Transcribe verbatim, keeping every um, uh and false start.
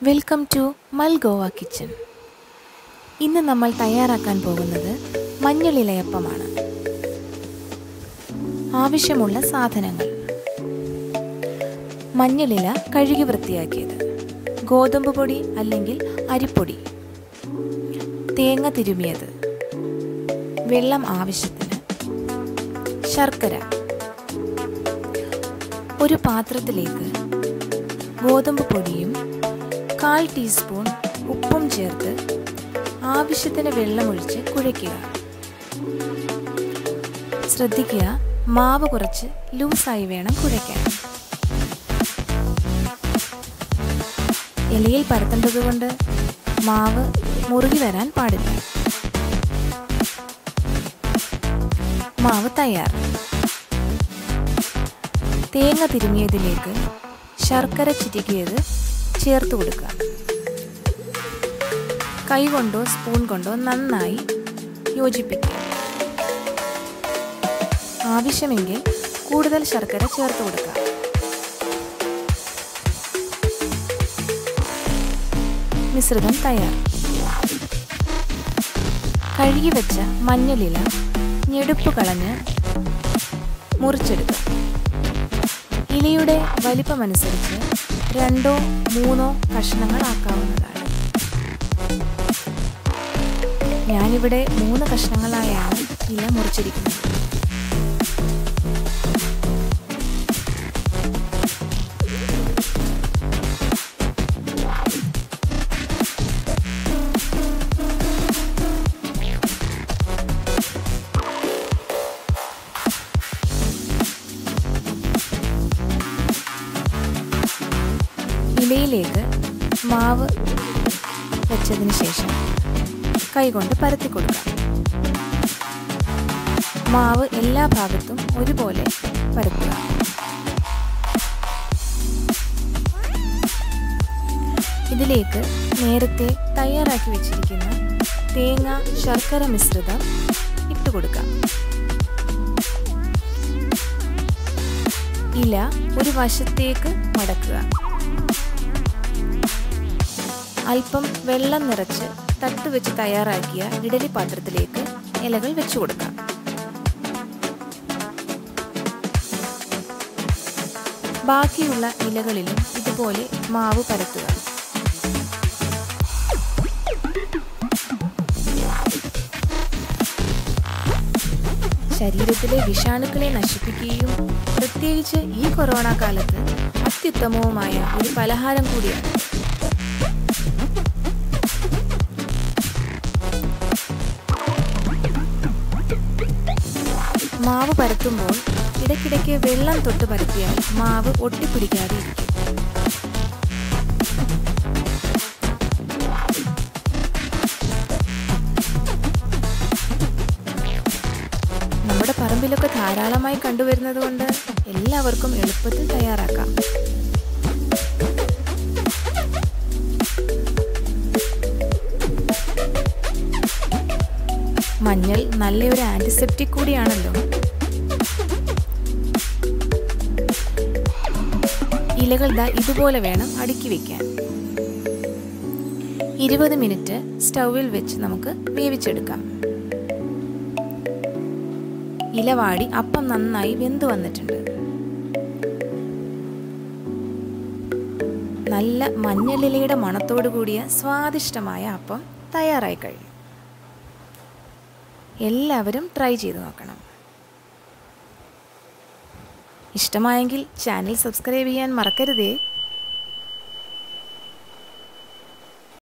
Welcome to Malgova kitchen. ഇന്ന് നമ്മൾ തയ്യാറാക്കാൻ പോകുന്നത് മഞ്ഞളിലയപ്പമാണ്. ആവശ്യമുള്ള സാധനങ്ങൾ: മഞ്ഞളില കഴുകി വൃത്തിയാക്കിയത്, ഗോതമ്പ് പൊടി അല്ലെങ്കിൽ അരിപ്പൊടി, തേങ്ങ തിരുമിയത്, വെള്ളം ആവശ്യത്തിന്, ശർക്കര. ഒരു പാത്രത്തിലേക്ക് ഗോതമ്പ് പൊടിയും കാൽ ടീസ്പൂൺ ഉപ്പും ചേർത്ത് ആവശ്യത്തിന് വെള്ളമൊഴിച്ച് കുഴയ്ക്കുക. ശ്രദ്ധിക്കുക, മാവ് കുറച്ച് ലൂസായി വേണം കുഴയ്ക്കാൻ. ഇലയിൽ പരത്തേണ്ടതുകൊണ്ട് മാവ് മുറുകി വരാൻ പാടില്ല. മാവ് തയ്യാർ. തേങ്ങ തിരുമിയതിലേക്ക് ശർക്കര ചിറ്റിക്കിയത് ചേർത്ത് കൊടുക്കുക. കൈകൊണ്ടോ സ്പൂൺ കൊണ്ടോ നന്നായി യോജിപ്പിക്കുക. ആവശ്യമെങ്കിൽ കൂടുതൽ ശർക്കര ചേർത്ത് കൊടുക്കുക. മിശ്രിതം തയ്യാർ. കഴുകി വെച്ച മഞ്ഞളില ഞെടുപ്പ് കളഞ്ഞ് മുറിച്ചെടുക്കുക. ഇലയുടെ വലിപ്പമനുസരിച്ച് രണ്ടോ മൂന്നോ കഷ്ണങ്ങളാക്കാവുന്നതാണ്. ഞാനിവിടെ മൂന്ന് കഷ്ണങ്ങളായാണ് ഇല മുറിച്ചിരിക്കുന്നത്. ഇലയിലേക്ക് മാവ് വെച്ചതിന് ശേഷം കൈകൊണ്ട് പരത്തി കൊടുക്കാം. മാവ് എല്ലാ ഭാഗത്തും ഒരുപോലെ പരത്തുക. ഇതിലേക്ക് നേരത്തെ തയ്യാറാക്കി വെച്ചിരിക്കുന്ന തേങ്ങ ശർക്കര മിശ്രിതം ഇട്ട് കൊടുക്കാം. ഇല ഒരു വശത്തേക്ക് മടക്കുക. അല്പം വെള്ളം നിറച്ച് തട്ട് വെച്ച് തയ്യാറാക്കിയ ഇഡലി പാത്രത്തിലേക്ക് ഇലകൾ വെച്ചു കൊടുക്കാം. ബാക്കിയുള്ള ഇലകളിലും ഇതുപോലെ മാവ് പരത്തുക. ശരീരത്തിലെ വിഷാണുക്കളെ നശിപ്പിക്കുകയും പ്രത്യേകിച്ച് ഈ കൊറോണ കാലത്ത് അത്യുത്തമവുമായ ഒരു പലഹാരം കൂടിയാണ്. മാവ് പരത്തുമ്പോൾ ഇടയ്ക്കിടയ്ക്ക് വെള്ളം തൊട്ട് പരത്തിയാൽ മാവ് ഒട്ടിപ്പിടിക്കാതെ ഇരിക്കും. നമ്മുടെ പറമ്പിലൊക്കെ ധാരാളമായി കണ്ടുവരുന്നത് കൊണ്ട് എല്ലാവർക്കും എളുപ്പത്തിൽ തയ്യാറാക്കാം. മഞ്ഞൾ നല്ലൊരു ആന്റിസെപ്റ്റിക് കൂടിയാണല്ലോ. ഇലകൾ ദാ ഇതുപോലെ വേണം അടുക്കി വെക്കാൻ. ഇരുപത് മിനിറ്റ് സ്റ്റൗവിൽ വെച്ച് നമുക്ക് വേവിച്ചെടുക്കാം. ഇല വാടി അപ്പം നന്നായി വെന്തു വന്നിട്ടുണ്ട്. നല്ല മഞ്ഞളിലയുടെ മണത്തോടു കൂടിയ സ്വാദിഷ്ടമായ അപ്പം തയ്യാറായി കഴിഞ്ഞു. എല്ലാവരും ട്രൈ ചെയ്ത് നോക്കണം. ഇഷ്ടമായെങ്കിൽ ചാനൽ സബ്സ്ക്രൈബ് ചെയ്യാൻ മറക്കരുതേ.